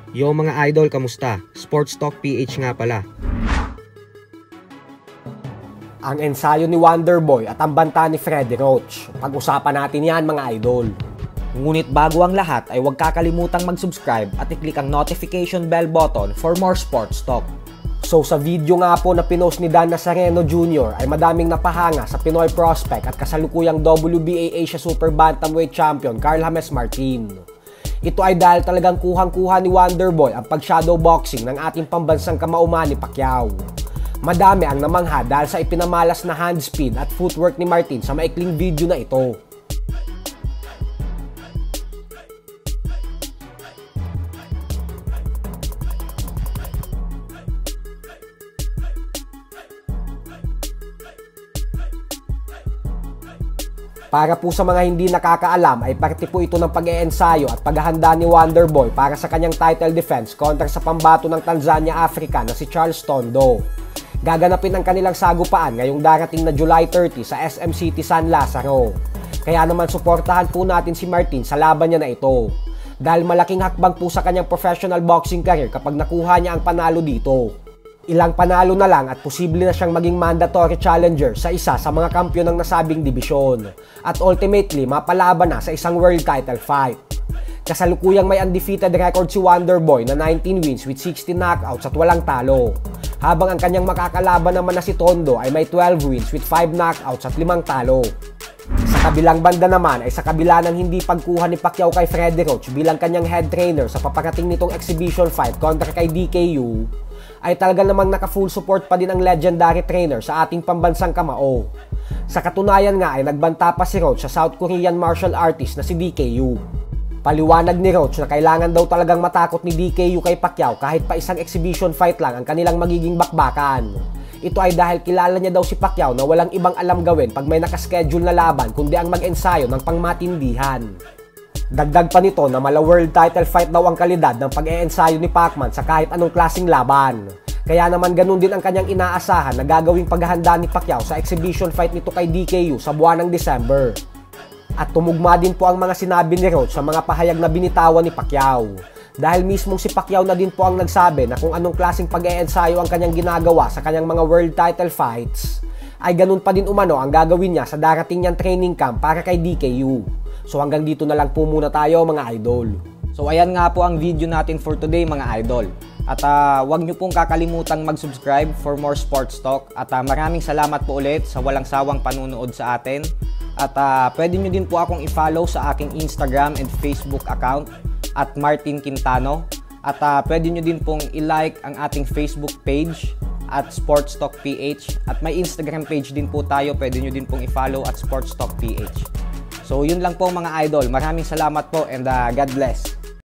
Yo mga idol, kamusta? Sports Talk PH nga pala. Ang ensayo ni Wonderboy at ang banta ni Freddie Roach. Pag-usapan natin yan mga idol. Ngunit bago ang lahat ay huwag kakalimutang mag-subscribe at i-click ang notification bell button for more sports talk. So sa video nga po na pinost ni Dan Nazareno Jr. ay madaming napahanga sa Pinoy prospect at kasalukuyang WBA Asia Super Bantamweight Champion Carl James Martin. Ito ay dahil talagang kuhang-kuha ni Wonderboy ang pag-shadow boxing ng ating pambansang kamauman ni Pacquiao. Madami ang namangha dahil sa ipinamalas na hand speed at footwork ni Martin sa maikling video na ito. Para po sa mga hindi nakakaalam ay parte po ito ng pag-iensayo at paghahanda ni Wonderboy para sa kanyang title defense kontra sa pambato ng Tanzania Africa na si Charles Tondo. Gaganapin ang kanilang sagupaan ngayong darating na July 30 sa SM City San Lazaro. Kaya naman suportahan po natin si Martin sa laban niya na ito. Dahil malaking hakbang po sa kanyang professional boxing career kapag nakuha niya ang panalo dito. Ilang panalo na lang at posible na siyang maging mandatory challenger sa isa sa mga kampyon ng nasabing dibisyon. At ultimately, mapalaban na sa isang world title fight. Kasalukuyang may undefeated record si Wonderboy na 19 wins with 16 knockouts at walang talo. Habang ang kanyang makakalaban naman na si Tondo ay may 12 wins with 5 knockouts at 5 talo. Sa kabilang banda naman ay sa kabila ng hindi pagkuha ni Pacquiao kay Freddie Roach bilang kanyang head trainer sa paparating nitong exhibition fight kontra kay DKU, ay talaga namang naka-full support pa din ang legendary trainer sa ating pambansang kamao. Sa katunayan nga ay nagbanta pa si Roach sa South Korean martial artist na si DKU. Paliwanag ni Roach na kailangan daw talagang matakot ni DKU kay Pacquiao kahit pa isang exhibition fight lang ang kanilang magiging bakbakan. Ito ay dahil kilala niya daw si Pacquiao na walang ibang alam gawin pag may nakaschedule na laban kundi ang mag-ensayo ng pangmatindihan. Dagdag pa nito na mala world title fight daw ang kalidad ng pag-eensayo ni Pacman sa kahit anong klaseng laban. Kaya naman ganun din ang kanyang inaasahan na gagawing paghahanda ni Pacquiao sa exhibition fight nito kay DKU sa buwan ng December. At tumugma din po ang mga sinabi ni Roach sa mga pahayag na binitawan ni Pacquiao. Dahil mismong si Pacquiao na din po ang nagsabi na kung anong klaseng pag-eensayo ang kanyang ginagawa sa kanyang mga world title fights, ay ganun pa din umano ang gagawin niya sa darating niyang training camp para kay DKU. So hanggang dito na lang po muna tayo mga idol. So ayan nga po ang video natin for today mga idol. At huwag nyo pong kakalimutang mag-subscribe for more sports talk. At maraming salamat po ulit sa walang sawang panunood sa atin. At pwede nyo din po akong i-follow sa aking Instagram and Facebook account at Martin Quintano. At pwede nyo din pong i-like ang ating Facebook page at Sports Talk PH. At may Instagram page din po tayo, pwede nyo din pong i-follow at Sports Talk PH. So yun lang po mga idol. Maraming salamat po and God bless.